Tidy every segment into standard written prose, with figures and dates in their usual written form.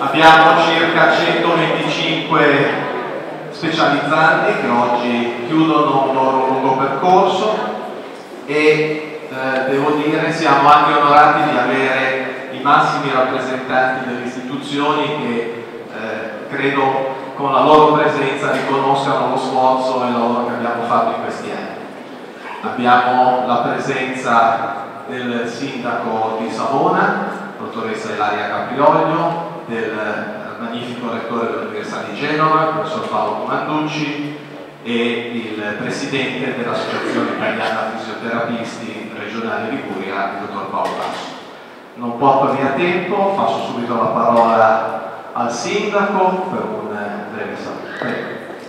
Abbiamo circa 125 specializzanti che oggi chiudono un loro lungo percorso e devo dire siamo anche onorati di avere i massimi rappresentanti delle istituzioni che credo con la loro presenza riconoscano lo sforzo e il lavoro che abbiamo fatto in questi anni. Abbiamo la presenza del sindaco di Savona, dottoressa Ilaria Caprioglio, del magnifico rettore dell'Università di Genova, il professor Paolo Comanducci, e il presidente dell'Associazione Italiana Fisioterapisti Regionale Liguria, il dottor Paolo Basso. Non porto via tempo, passo subito la parola al sindaco per un breve saluto. Prego.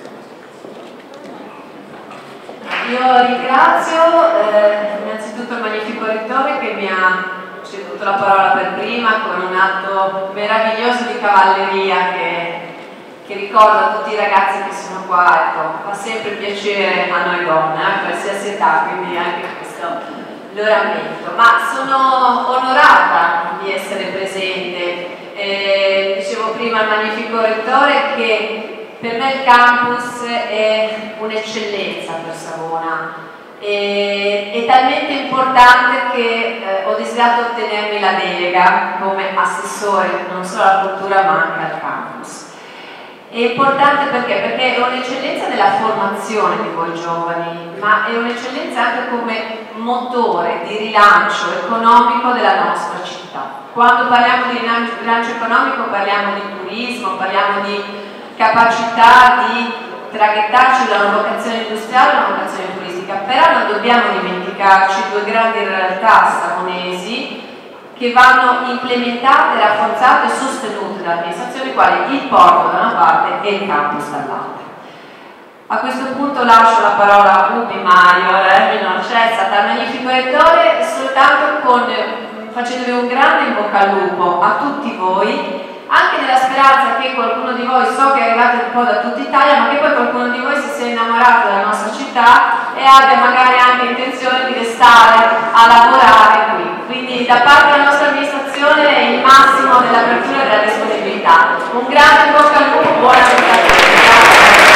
Io ringrazio innanzitutto il magnifico rettore che mi ha ceduto la parola per prima con un atto meraviglioso di cavalleria che ricorda a tutti i ragazzi che sono qua. Ecco, fa sempre piacere a noi donne, a qualsiasi età, quindi anche questo lo rammento. Ma sono onorata di essere presente. Dicevo prima al magnifico rettore che per me il campus è un'eccellenza per Savona. È talmente importante che ho desiderato ottenermi la delega come assessore non solo alla cultura ma anche al campus. È importante perché è un'eccellenza nella formazione di voi giovani, ma è un'eccellenza anche come motore di rilancio economico della nostra città. Quando parliamo di rilancio economico parliamo di turismo, parliamo di capacità di traghettarci da una vocazione industriale a una vocazione turistica, però non dobbiamo dimenticarci due grandi realtà savonesi che vanno implementate, rafforzate e sostenute dall'amministrazione, quali il porto da una parte e il campus dall'altra. A questo punto lascio la parola a Ubi Mario, non c'è stata magnifico rettore, soltanto facendovi un grande in bocca al lupo a tutti voi, anche nella speranza che qualcuno di voi, so che è arrivato un po' da tutta Italia, ma che poi qualcuno di voi si sia innamorato della nostra città e abbia magari anche intenzione di restare a lavorare qui. Quindi da parte della nostra amministrazione il massimo dell'apertura e della disponibilità. Un grande in bocca al lupo, buona giornata.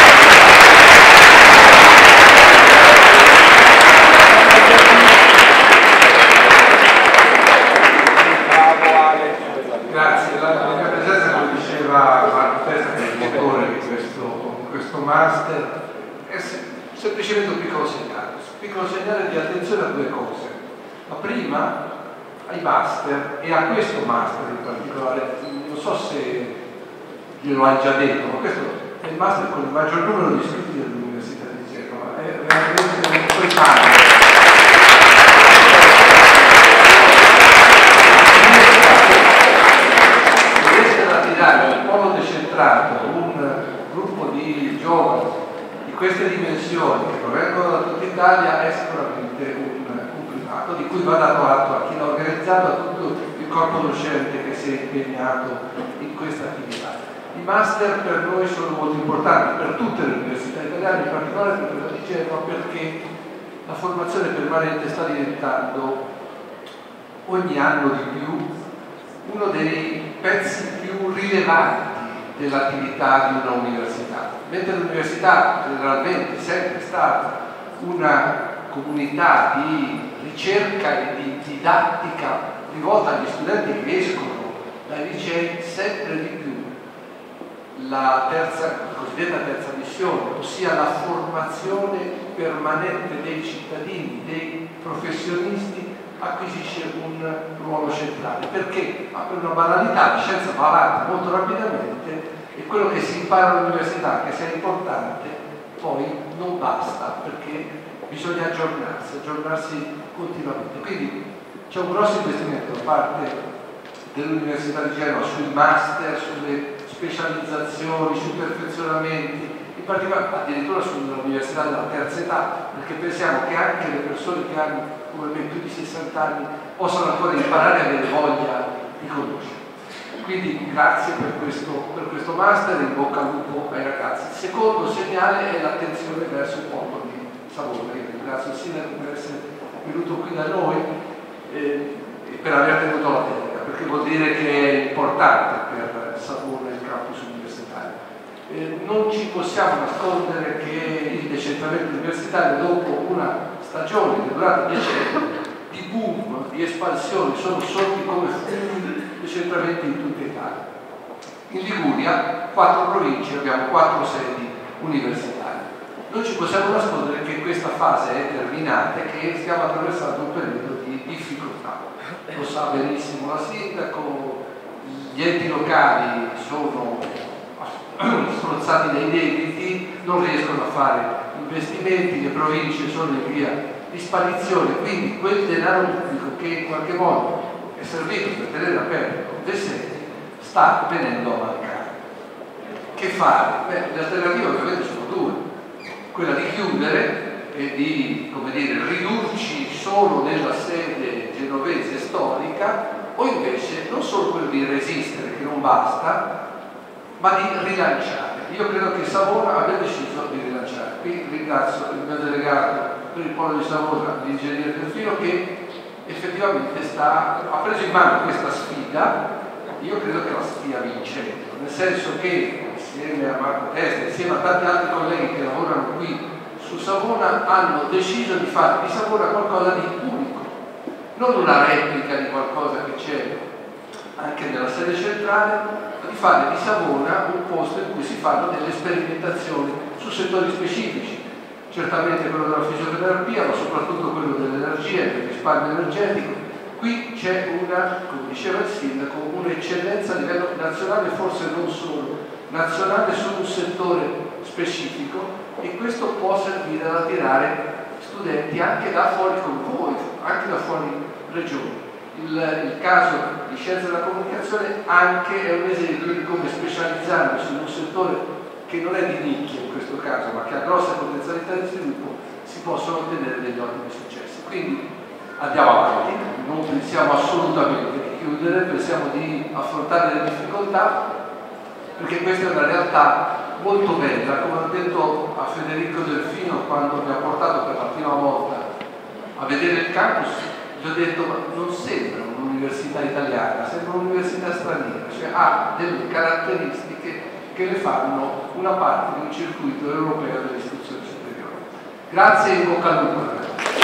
Grazie, la mia presenza, come diceva Marco Testa, che è il motore di questo master, è semplicemente un piccolo segnale di attenzione a due cose. La prima, ai master e a questo master in particolare, non so se glielo hai già detto, ma questo è il master con il maggior numero di iscritti dell'Università di Genova, è veramente un coetaneo. Un polo decentrato, un gruppo di giovani di queste dimensioni che provengono da tutta Italia è sicuramente un primato di cui va dato atto a chi l'ha organizzato, a tutto il corpo docente che si è impegnato in questa attività. I master per noi sono molto importanti, per tutte le università italiane, in particolare per quella di Genova, perché la formazione permanente sta diventando ogni anno di più uno dei pezzi più rilevanti dell'attività di una università. Mentre l'università generalmente è sempre stata una comunità di ricerca e di didattica rivolta agli studenti che escono dai licei, sempre di più la cosiddetta terza missione, ossia la formazione permanente dei cittadini, dei professionisti, acquisisce un ruolo centrale, perché per una banalità la scienza va avanti molto rapidamente e quello che si impara all'università, che sia importante, poi non basta, perché bisogna aggiornarsi continuamente. Quindi c'è un grosso investimento da parte dell'Università di Genova sui master, sulle specializzazioni, sui perfezionamenti, in particolare addirittura sull'università della terza età, perché pensiamo che anche le persone che hanno come me più di 60 anni possano ancora imparare e avere voglia di conoscere. Quindi grazie per questo master, in bocca al lupo ai ragazzi. Il secondo segnale è l'attenzione verso il popolo di Savona. Io ringrazio il sindaco per essere venuto qui da noi e per aver tenuto la delega, perché vuol dire che è importante per Savona il campus universitario. Non ci possiamo nascondere che il decentramento universitario, dopo una stagione che è durata decenni di boom, di espansione, sono sorti come fumi decentramenti in tutta Italia. In Liguria, 4 province, abbiamo 4 sedi universitarie. Non ci possiamo nascondere che questa fase è terminata e che stiamo attraversando un periodo di difficoltà. Lo sa benissimo la sindaco, gli enti locali sono strozzati dai debiti, non riescono a fare investimenti, le province sono in via di sparizione, quindi quel denaro pubblico che in qualche modo è servito per tenere aperto le sedi sta venendo a mancare. Che fare? Le alternative ovviamente sono due: quella di chiudere e di, come dire, ridurci solo nella sede genovese storica, o invece non solo quello di resistere, che non basta, ma di rilanciare. Io credo che Savona abbia deciso di rilanciare. Qui ringrazio il mio delegato per il polo di Savona, l'ingegnere Delfino, che effettivamente ha preso in mano questa sfida. Io credo che la stia vincendo, nel senso che insieme a Marco Testa, insieme a tanti altri colleghi che lavorano qui su Savona, hanno deciso di fare di Savona qualcosa di unico, non una replica di qualcosa che c'è anche nella sede centrale, ma di fare di Savona un posto in cui si fanno delle sperimentazioni su settori specifici, certamente quello della fisioterapia, ma soprattutto quello dell'energia e del risparmio energetico. Qui c'è una, come diceva il sindaco, un'eccellenza a livello nazionale, forse non solo nazionale, su un settore specifico, e questo può servire ad attirare studenti anche da fuori come voi, anche da fuori regione. Il caso di scienze della comunicazione anche è un esempio di come, specializzandosi in un settore che non è di nicchia in questo caso, ma che ha grosse potenzialità di sviluppo, si possono ottenere degli ottimi successi. Quindi andiamo avanti, non pensiamo assolutamente di chiudere, pensiamo di affrontare le difficoltà, perché questa è una realtà molto bella. Come ho detto a Federico Delfino quando mi ha portato per la prima volta a vedere il campus, gli ho detto: ma non sembra un'università italiana, sembra un'università straniera, cioè ha delle caratteristiche che le fanno una parte di un circuito europeo dell'istruzione superiore. Grazie e in bocca al lupo.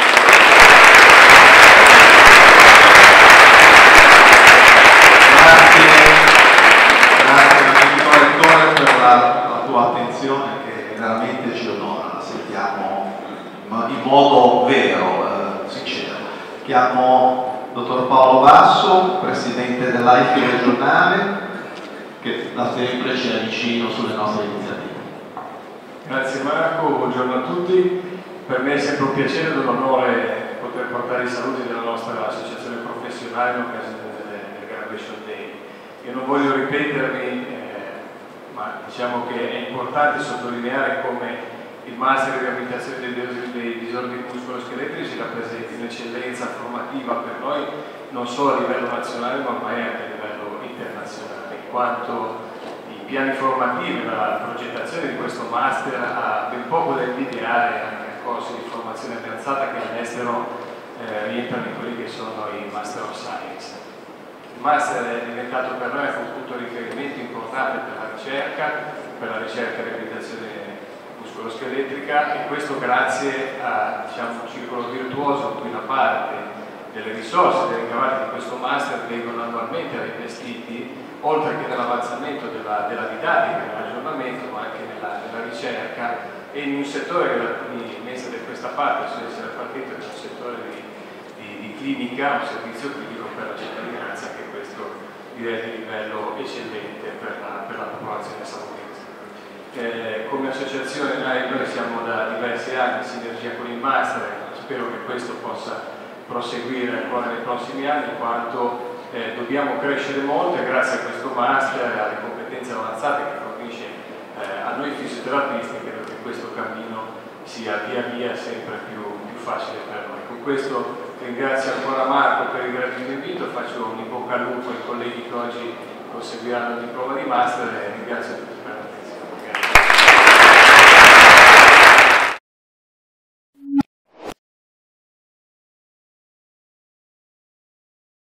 Che veramente ci onora, la sentiamo in modo vero, sincero. Chiamo il dottor Paolo Basso, presidente dell'AIFI regionale, che da sempre ci è vicino sulle nostre iniziative. Grazie Marco, buongiorno a tutti. Per me è sempre un piacere ed un onore poter portare i saluti della nostra associazione professionale in occasione del Graduation Day. Io non voglio ripetermi, ma diciamo che è importante sottolineare come il Master di Riabilitazione dei disordini muscoloscheletrici rappresenti un'eccellenza formativa per noi, non solo a livello nazionale ma ormai anche a livello internazionale, in quanto i piani formativi, la progettazione di questo Master ha ben poco da invidiare anche a corsi di formazione avanzata che all'estero rientrano in quelli che sono i Master of Science. Il Master è diventato per noi un punto di riferimento importante per la ricerca e riabilitazione muscoloscheletrica, e questo grazie a un circolo virtuoso in cui una parte delle risorse dei ricavati di questo Master vengono annualmente reinvestiti, oltre che nell'avanzamento della didattica, nell'aggiornamento, ma anche nella ricerca, e in un settore che da alcuni mesi di questa parte sono essere partito, che è un settore di clinica, un servizio clinico per la cittadinanza, che questo direi di livello eccellente per la popolazione saudita. Come associazione noi siamo da diversi anni in sinergia con il Master, spero che questo possa proseguire ancora nei prossimi anni, in quanto dobbiamo crescere molto, e grazie a questo Master e alle competenze avanzate che fornisce a noi fisioterapisti, credo che questo cammino sia via via sempre più facile per noi. Con questo ringrazio ancora Marco per il gratuito invito, faccio un in bocca al lupo ai colleghi che oggi conseguiranno il diploma di Master e ringrazio tutti.